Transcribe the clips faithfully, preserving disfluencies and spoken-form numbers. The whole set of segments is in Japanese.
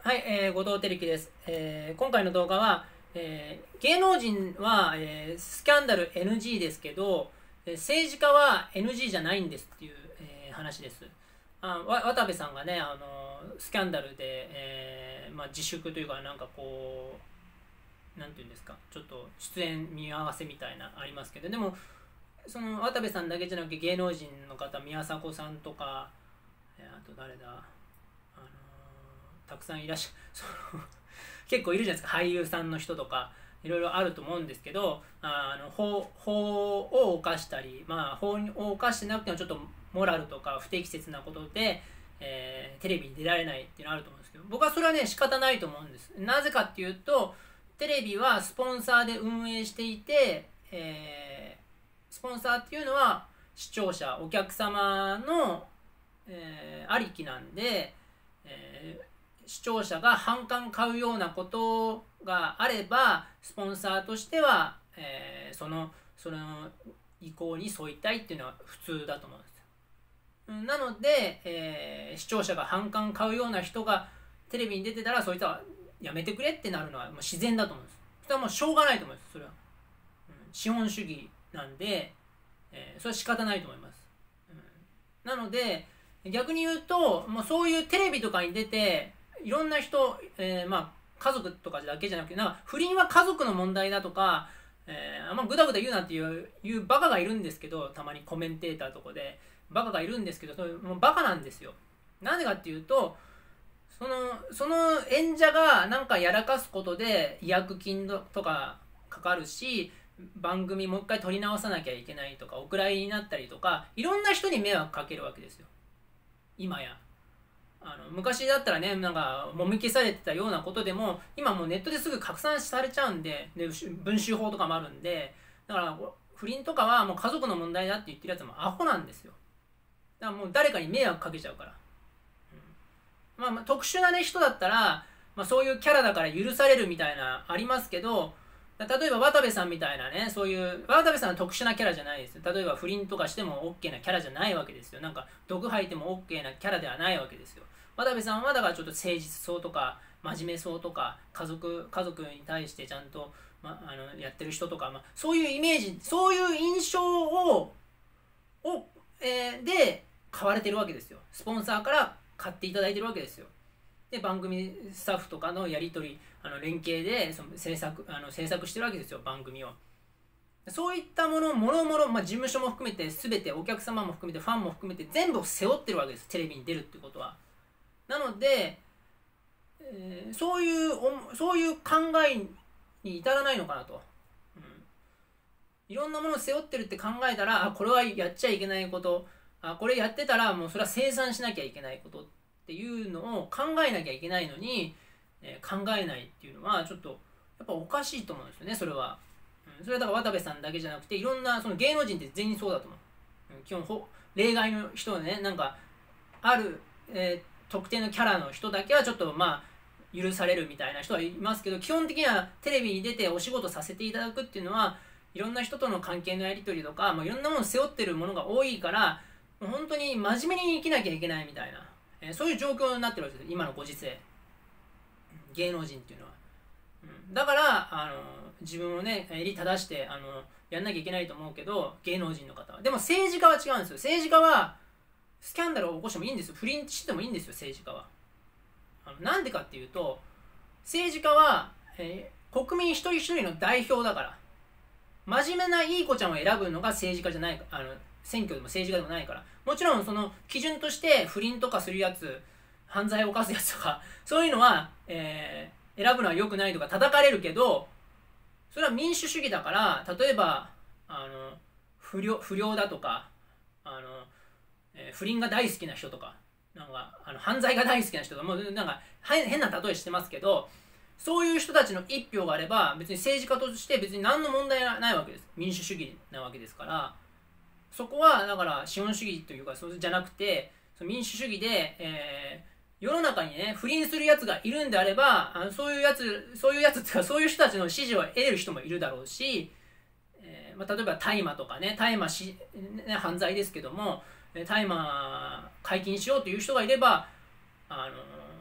はい、えー、後藤輝樹です。えー今回の動画は、えー芸能人は、えースキャンダル エヌジー ですけど、えー政治家は エヌジー じゃないんですっていう、えー話です。あわ渡部さんがね、あのスキャンダルで、えーまあ、自粛というか、なんかこう、なんていうんですか、ちょっと出演見合わせみたいなありますけど、でも、その渡部さんだけじゃなくて芸能人の方、宮迫さんとか、えーあと誰だ、あのーたくさんいらっしゃるその結構いるじゃないですか、俳優さんの人とかいろいろあると思うんですけど、あの法法を犯したり、まあ、法を犯してなくてもちょっとモラルとか不適切なことで、えーテレビに出られないっていうのあると思うんですけど、僕はそれはね仕方ないと思うんです。なぜかっていうと、テレビはスポンサーで運営していて、えースポンサーっていうのは視聴者お客様の、えーありきなんで、えー視聴者が反感買うようなことがあれば、スポンサーとしては、えーそのその意向に沿いたいっていうのは普通だと思うんですよ。なので、えー視聴者が反感買うような人がテレビに出てたら、そいつはやめてくれってなるのはもう自然だと思うんです。それはもうしょうがないと思います。それは、うん、資本主義なんで、えーそれは仕方ないと思います。うん、なので逆に言うと、もうそういうテレビとかに出ていろんな人、えーまあ家族とかだけじゃなくて、なんか不倫は家族の問題だとか、えー、あんまぐだぐだ言うなっていういうバカがいるんですけど、たまにコメンテーターとかでバカがいるんですけど、それもうバカなんですよ。なんでかっていうと、そのその演者がなんかやらかすことで違約金とかかかるし、番組もう一回撮り直さなきゃいけないとか、お蔵入りになったりとか、いろんな人に迷惑かけるわけですよ、今や。あの昔だったらね、なんかもみ消されてたようなことでも、今もうネットですぐ拡散されちゃうんで、で文集法とかもあるんで、だから不倫とかはもう家族の問題だって言ってるやつもアホなんですよ。だからもう誰かに迷惑かけちゃうから。うん、まあ、まあ特殊な、ね、人だったら、まあ、そういうキャラだから許されるみたいなありますけど、例えば渡部さんみたいなね、そういう渡部さんは特殊なキャラじゃないですよ。例えば不倫とかしても OK なキャラじゃないわけですよ。なんか毒吐いても OK なキャラではないわけですよ。渡部さんはだからちょっと誠実そうとか真面目そうとか、家族家族に対してちゃんと、ま、あのやってる人とか、まあ、そういうイメージ、そういう印象をを、えーで買われてるわけですよ。スポンサーから買っていただいてるわけですよ。で番組スタッフとかのやり取り、あの連携でその制作あの制作してるわけですよ、番組を。そういったものもろもろ、まあ、事務所も含めて全て、お客様も含めてファンも含めて全部背負ってるわけです、テレビに出るってことは。なので、えーそういうそういう考えに至らないのかなと。うん、いろんなものを背負ってるって考えたら、あ、これはやっちゃいけないこと、あ、これやってたらもうそれは清算しなきゃいけないことっていうのを考えなきゃいけないのに、えー考えないっていうのはちょっとやっぱおかしいと思うんですよね、それは。うん、それはだから渡部さんだけじゃなくて、いろんなその芸能人って全員そうだと思う。うん、基本ほ例外の人はね、なんかある、えー特定のキャラの人だけはちょっとまあ許されるみたいな人はいますけど、基本的にはテレビに出てお仕事させていただくっていうのは、いろんな人との関係のやり取りとか、まあ、いろんなものを背負ってるものが多いから、もう本当に真面目に生きなきゃいけないみたいな、えーそういう状況になってるわけです、今のご時世、芸能人っていうのは。うん、だからあの自分をね襟正してあのやんなきゃいけないと思うけど、芸能人の方は。でも政治家は違うんですよ。政治家はスキャンダルを起こしてもいいんですよ。不倫してもいいんですよ、政治家は。あのなんでかっていうと、政治家は、えー国民一人一人の代表だから。真面目ないい子ちゃんを選ぶのが政治家じゃない、あの選挙でも政治家でもないから。もちろんその基準として不倫とかするやつ、犯罪を犯すやつとか、そういうのは、えー選ぶのは良くないとか叩かれるけど、それは民主主義だから。例えばあの不良不良だとか、あの、えー不倫が大好きな人とか、なんかあの犯罪が大好きな人とか、もうなんか変な例えしてますけど、そういう人たちの一票があれば、別に政治家として別に何の問題がないわけです。民主主義なわけですから。そこはだから資本主義というかそうじゃなくて、その民主主義で、えー世の中にね不倫するやつがいるんであれば、あのそういうやつそういうやつっていうか、そういう人たちの支持を得れる人もいるだろうし、えーまあ、例えば大麻とかね、大麻し、ね、犯罪ですけども、大麻解禁しようという人がいれば、あの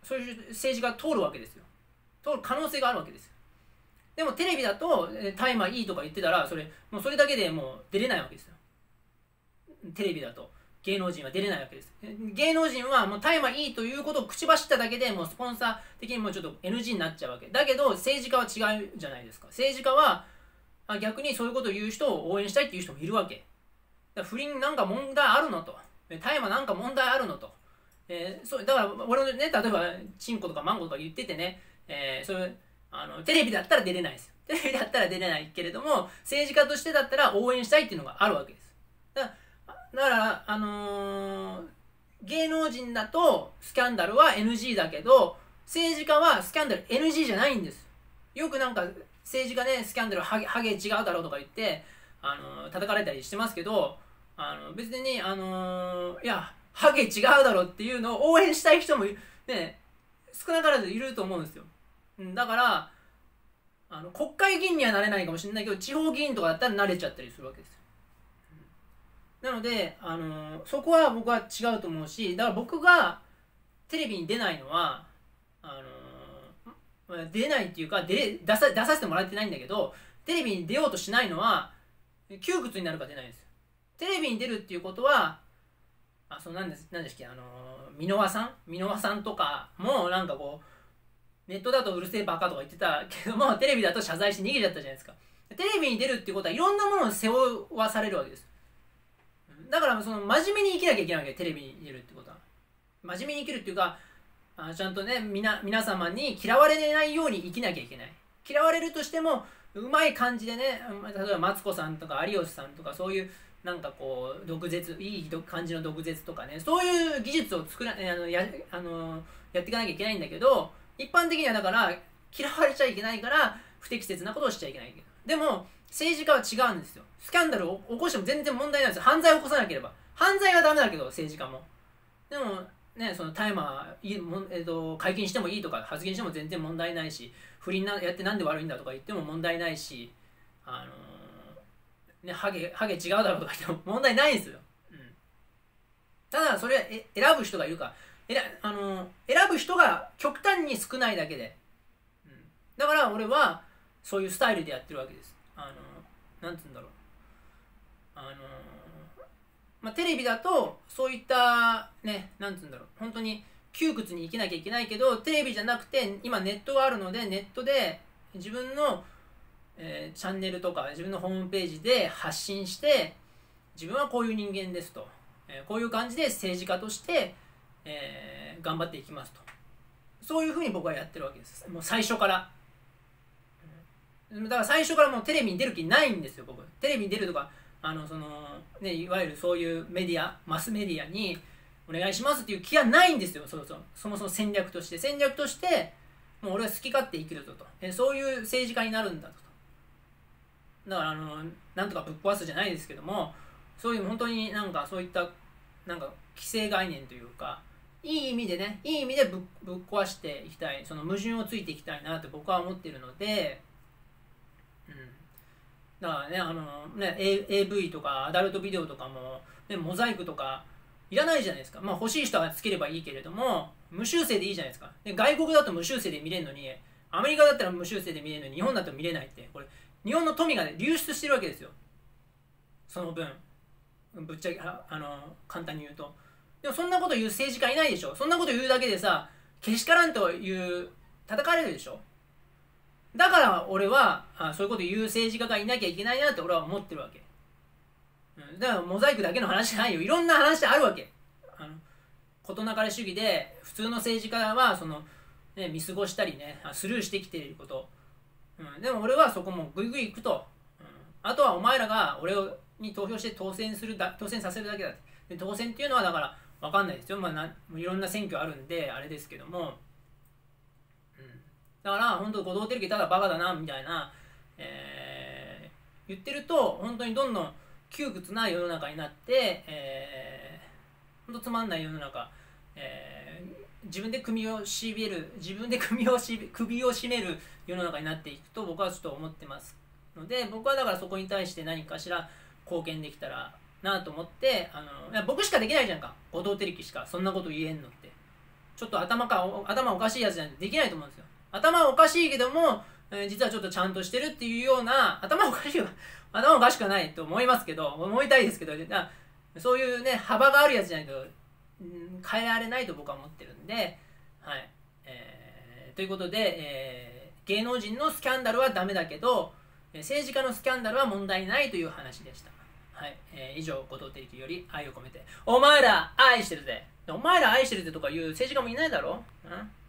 そういう政治が通るわけですよ。通る可能性があるわけですよ。でもテレビだと大麻いいとか言ってたら、それもうそれだけでもう出れないわけですよ。テレビだと芸能人は出れないわけです。芸能人はもう大麻いいということを口走っただけでもうスポンサー的にもうちょっと エヌジー になっちゃうわけだけど、政治家は違うじゃないですか。政治家は逆にそういうことを言う人を応援したいっていう人もいるわけだから。不倫なんか問題あるのと、大麻なんか問題あるのと、えー、そうだから俺のね、例えばチンコとかマンゴとか言っててね、えー、それあのテレビだったら出れないですよ。テレビだったら出れないけれども、政治家としてだったら応援したいっていうのがあるわけです。だからだからあのー、芸能人だとスキャンダルは エヌジー だけど、政治家はスキャンダル エヌジー じゃないんです。よくなんか政治家ね、スキャンダルハゲ、ハゲ違うだろうとか言ってあのー、叩かれたりしてますけど、あの別にあのー、いやハゲ違うだろうっていうのを応援したい人もね、少なからずいると思うんですよ。だからあの国会議員にはなれないかもしれないけど、地方議員とかだったらなれちゃったりするわけですよ。なので、あのー、そこは僕は違うと思うし、だから僕がテレビに出ないのはあのー、出ないっていうか出出さ出させてもらってないんだけど、テレビに出ようとしないのは窮屈になるから出ないんですよ。テレビに出るっていうことは、あ、そうなんです、なんですっけ、あのー、箕輪さん箕輪さんとかもなんかこうネットだとうるせえバカとか言ってたけども、テレビだと謝罪して逃げちゃったじゃないですか。テレビに出るっていうことはいろんなものを背負わされるわけです。だからその真面目に生きなきゃいけないわけ、テレビに出るってことは。真面目に生きるっていうか、あ、ちゃんとね、みな皆様に嫌われないように生きなきゃいけない。嫌われるとしてもうまい感じでね、例えばマツコさんとか有吉さんとかそういうなんかこう毒舌、いい感じの毒舌とかね、そういう技術を作らあの や, あのやっていかなきゃいけないんだけど、一般的にはだから嫌われちゃいけないから不適切なことをしちゃいけないけど、でも政治家は違うんですよ。スキャンダルを起こしても全然問題ないんですよ。犯罪を起こさなければ。犯罪はダメだけど政治家も。でもね、その大麻、えー、と解禁してもいいとか発言しても全然問題ないし、不倫なやってなんで悪いんだとか言っても問題ないし、あのーね、ハゲハゲ違うだろうとか言っても問題ないんですよ。うん、ただそれはえ選ぶ人がいるか、えら、あのー、選ぶ人が極端に少ないだけで、うん、だから俺はそういうスタイルでやってるわけです。あのー、なんつうんだろう、あのーまあ、テレビだとそういったね、なんつうんだろう、本当に窮屈に生きなきゃいけないけど、テレビじゃなくて今ネットがあるので、ネットで自分の、えー、チャンネルとか自分のホームページで発信して、自分はこういう人間ですと、えー、こういう感じで政治家として、えー、頑張っていきますと、そういうふうに僕はやってるわけです。もう最初から。だから最初からもうテレビに出る気ないんですよ、僕。テレビに出るとか、あのそのね、いわゆるそういうメディア、マスメディアにお願いしますっていう気はないんですよ。そうそう、そもそも戦略として戦略としてもう俺は好き勝手生きるぞと、えそういう政治家になるんだと。だからあのなんとかぶっ壊すじゃないですけども、そういう本当になんかそういったなんか既成概念というか、いい意味でね、いい意味でぶっ、ぶっ壊していきたい、その矛盾をついていきたいなって僕は思っているので、うん、だからね、あのね エーブイ とかアダルトビデオとかも、ね、モザイクとかいらないじゃないですか。まあ欲しい人はつければいいけれども、無修正でいいじゃないですか。で外国だと無修正で見れるのに、アメリカだったら無修正で見れるのに日本だと見れないって、これ日本の富が、ね、流出してるわけですよ。その分ぶっちゃけ あ, あの簡単に言うと。でもそんなこと言う政治家いないでしょ。そんなこと言うだけでさ、けしからんという叩かれるでしょ。だから俺はあそういうこと言う政治家がいなきゃいけないなって俺は思ってるわけ。うん、だからモザイクだけの話じゃないよ。いろんな話あるわけ。あの事なかれ主義で普通の政治家はその、ね、見過ごしたりね、スルーしてきていること、うん、でも俺はそこもグイグイ行くと、うん、あとはお前らが俺に投票して当選するだ当選させるだけだって。で当選っていうのはだから分かんないですよ。まあ、ないろんな選挙あるんであれですけども、うん、だから本当後藤輝樹ただバカだなみたいな、えー、言ってると本当にどんどん窮屈な世の中になって、えー、本当つまんない世の中、えー、自分で首をしびる自分で首をし首を絞める世の中になっていくと僕はちょっと思ってますので、僕はだからそこに対して何かしら貢献できたらなと思って、あのいや僕しかできないじゃんか、後藤輝樹しかそんなこと言えんのって。 ちょっと頭か頭おかしいやつじゃないとできないと思うんですよ。頭おかしいけども、えー、実はちょっとちゃんとしてるっていうような、頭おかしい頭おかしくはないと思いますけど、思いたいですけど、そういうね幅があるやつじゃないと、うん、変えられないと僕は思ってるんで、はい、えー、ということで、えー、芸能人のスキャンダルはダメだけど政治家のスキャンダルは問題ないという話でした。はい、えー、以上、後藤輝樹より愛を込めて。お前ら愛してるぜ。お前ら愛してるぜとか言う政治家もいないだろ。うん